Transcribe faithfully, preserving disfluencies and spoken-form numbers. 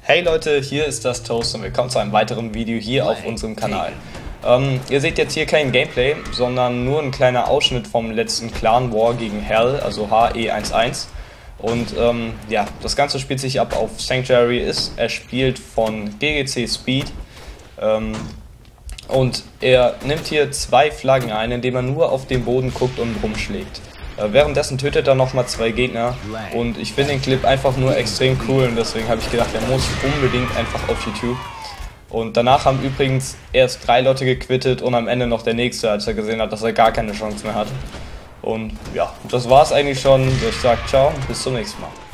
Hey Leute, hier ist das Toast und willkommen zu einem weiteren Video hier auf unserem Kanal. Ähm, ihr seht jetzt hier kein Gameplay, sondern nur ein kleiner Ausschnitt vom letzten Clan War gegen Hell, also H E eins eins. Und ähm, ja, das Ganze spielt sich ab auf Sanctuary, ist er spielt von G G C Speed. Ähm, und er nimmt hier zwei Flaggen ein, indem er nur auf den Boden guckt und rumschlägt. Äh, währenddessen tötet er nochmal zwei Gegner und ich finde den Clip einfach nur extrem cool und deswegen habe ich gedacht, der muss unbedingt einfach auf YouTube. Und danach haben übrigens erst drei Leute gequittet und am Ende noch der nächste, als er gesehen hat, dass er gar keine Chance mehr hat. Und ja, das war's eigentlich schon. Ich sag ciao, bis zum nächsten Mal.